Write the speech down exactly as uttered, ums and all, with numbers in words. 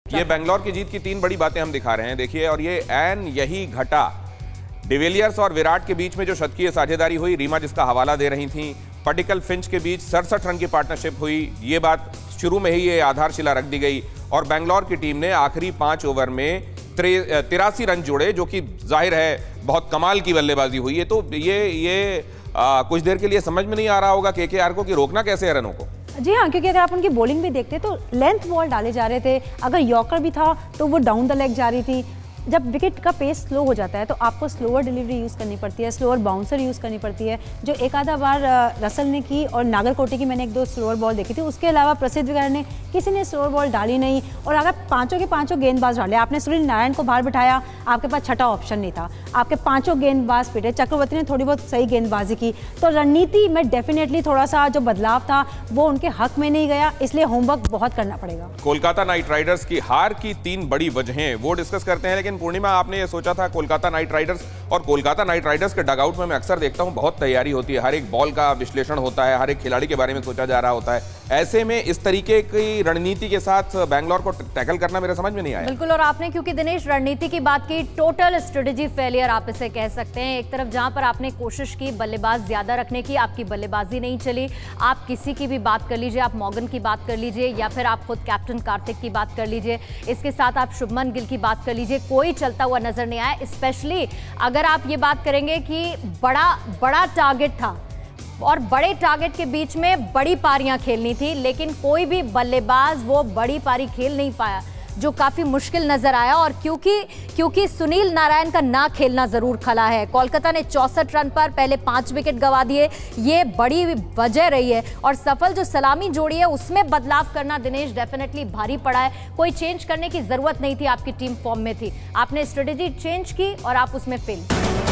ये बेंगलोर की जीत की तीन बड़ी बातें हम दिखा रहे हैं, देखिए। और ये एन यही घटा डिविलियर्स और विराट के बीच में जो शतकीय साझेदारी हुई, रीमा जिसका हवाला दे रही थी, पटिकल फिंच के बीच सड़सठ रन की पार्टनरशिप हुई, ये बात शुरू में ही ये आधारशिला रख दी गई। और बेंगलोर की टीम ने आखिरी पांच ओवर में तिरासी रन जोड़े, जो कि जाहिर है बहुत कमाल की बल्लेबाजी हुई है। तो ये ये आ, कुछ देर के लिए समझ में नहीं आ रहा होगा केकेआर को कि रोकना कैसे है रनों को। जी हाँ, क्योंकि अगर आप उनकी बॉलिंग भी देखते तो लेंथ बॉल डाले जा रहे थे, अगर यॉर्कर भी था तो वो डाउन द लेग जा रही थी। जब विकेट का पेस स्लो हो जाता है तो आपको स्लोअर डिलीवरी यूज़ करनी पड़ती है, स्लोअर बाउंसर यूज़ करनी पड़ती है, जो एक आधा बार रसल ने की और नागरकोटी की मैंने एक दो स्लोअर बॉल देखी थी। उसके अलावा प्रसिद्ध वगैरह ने किसी ने स्लोअर बॉल डाली नहीं। और अगर पांचों के पांचों गेंदबाज डाले, आपने सूर्य नारायण को बाहर बिठाया, आपके पास छठा ऑप्शन नहीं था, आपके पांचों गेंदबाज पिटे, चक्रवर्ती ने थोड़ी बहुत सही गेंदबाजी की। तो रणनीति में डेफिनेटली थोड़ा सा जो बदलाव था वो उनके हक में नहीं गया, इसलिए होमवर्क बहुत करना पड़ेगा। कोलकाता नाइट राइडर्स की हार की तीन बड़ी वजहें वो डिस्कस करते हैं, लेकिन पूर्णिमा आपने ये सोचा था कोलकाता नाइट राइडर्स, और कोलकाता नाइट राइडर्स के डगआउट में मैं अक्सर देखता हूं बहुत तैयारी होती है, हर एक बॉल का विश्लेषण होता है, हर एक खिलाड़ी के बारे में सोचा जा रहा होता है। ऐसे में इस तरीके की रणनीति के साथ बेंगलोर को टैकल करना मेरे समझ में नहीं आया। बिल्कुल, और आपने क्योंकि दिनेश रणनीति की बात की, टोटल स्ट्रेटेजी फेलियर आप इसे कह सकते हैं। एक तरफ जहां पर आपने कोशिश की बल्लेबाज ज्यादा रखने की, आपकी बल्लेबाजी नहीं चली। आप किसी की भी बात कर लीजिए, आप मॉर्गन की बात कर लीजिए, या फिर आप खुद कैप्टन कार्तिक की बात कर लीजिए, इसके साथ आप शुभमन गिल की बात कर लीजिए, कोई चलता हुआ नजर नहीं आया। स्पेशली अगर आप ये बात करेंगे कि बड़ा बड़ा टारगेट था और बड़े टारगेट के बीच में बड़ी पारियां खेलनी थी, लेकिन कोई भी बल्लेबाज वो बड़ी पारी खेल नहीं पाया, जो काफी मुश्किल नजर आया। और क्योंकि क्योंकि सुनील नारायण का ना खेलना जरूर खला है, कोलकाता ने चौसठ रन पर पहले पांच विकेट गंवा दिए, ये बड़ी वजह रही है। और सफल जो सलामी जोड़ी है उसमें बदलाव करना दिनेश डेफिनेटली भारी पड़ा है। कोई चेंज करने की जरूरत नहीं थी, आपकी टीम फॉर्म में थी, आपने स्ट्रेटेजी चेंज की और आप उसमें फेल।